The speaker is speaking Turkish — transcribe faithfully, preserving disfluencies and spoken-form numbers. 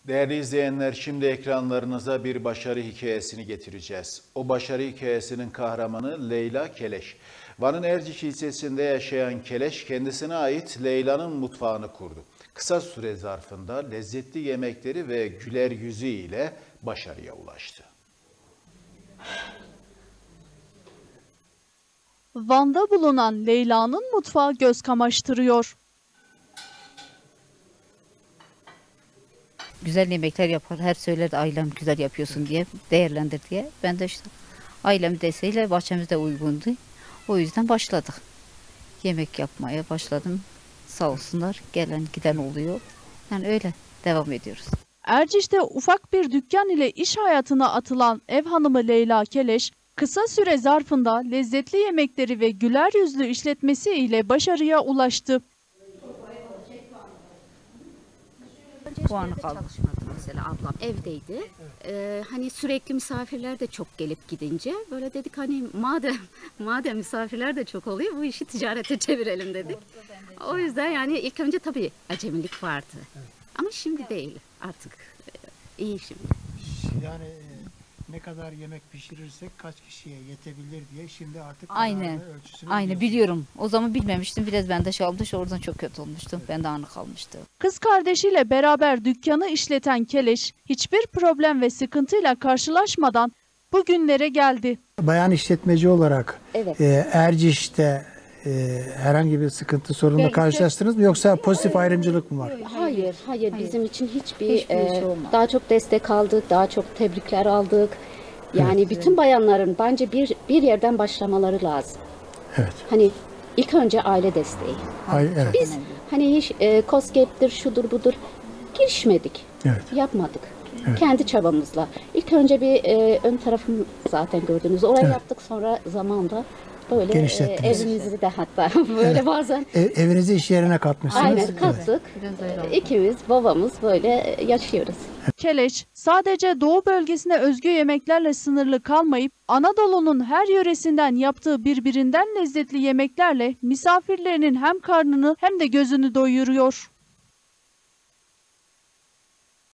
Değerli izleyenler, şimdi ekranlarınıza bir başarı hikayesini getireceğiz. O başarı hikayesinin kahramanı Leyla Keleş. Van'ın Erciş ilçesinde yaşayan Keleş, kendisine ait Leyla'nın mutfağını kurdu. Kısa süre zarfında lezzetli yemekleri ve güler yüzü ile başarıya ulaştı. Van'da bulunan Leyla'nın mutfağı göz kamaştırıyor. Güzel yemekler yapar. Her söylerdi ailem güzel yapıyorsun diye, değerlendir diye. Ben de işte ailem desteğiyle bahçemizde uygundu. O yüzden başladık. Yemek yapmaya başladım. Sağ olsunlar gelen giden oluyor. Yani öyle devam ediyoruz. Erciş'te ufak bir dükkan ile iş hayatına atılan ev hanımı Leyla Keleş, kısa süre zarfında lezzetli yemekleri ve güler yüzlü işletmesi ile başarıya ulaştı. Bu anı kaldı. Çalışmadı mesela ablam evdeydi. Ee, hani sürekli misafirler de çok gelip gidince böyle dedik hani madem madem misafirler de çok oluyor bu işi ticarete çevirelim dedik. O yüzden yani ilk önce tabii acemilik vardı. Ama şimdi değil artık iyi şimdi. Yani ne kadar yemek pişirirsek kaç kişiye yetebilir diye şimdi artık Aynen. ölçüsünü Aynı biliyorum. O zaman bilmemiştim. Biraz bende şey olmuş. Oradan çok kötü olmuştum. Ben de anı kalmıştı. Kız kardeşiyle beraber dükkanı işleten Keleş, hiçbir problem ve sıkıntıyla karşılaşmadan bugünlere geldi. Bayan işletmeci olarak Evet. e, Erciş'te e, herhangi bir sıkıntı sorunla Ya, karşılaştınız mı yoksa pozitif ayrımcılık mı var? Hayır, hayır, bizim için hiçbir, Hiçbir e, şey olmadı. daha çok destek aldık, daha çok tebrikler aldık. Yani bütün bayanların bence bir bir yerden başlamaları lazım. Evet. Hani ilk önce aile desteği. Ay, evet. Biz hani hiç e, KOSGEB'dir, şudur budur girişmedik, Evet. yapmadık. Kendi çabamızla. İlk önce bir e, ön tarafım zaten gördünüz. Orayı Evet. yaptık sonra zamanla böyle e, Genişlettiniz. evimizi de hatta böyle bazen E, evinizi iş yerine katmışsınız. aynen Evet. kattık. E, İkimiz babamız böyle yaşıyoruz. Keleş, sadece Doğu bölgesine özgü yemeklerle sınırlı kalmayıp Anadolu'nun her yöresinden yaptığı birbirinden lezzetli yemeklerle misafirlerinin hem karnını hem de gözünü doyuruyor.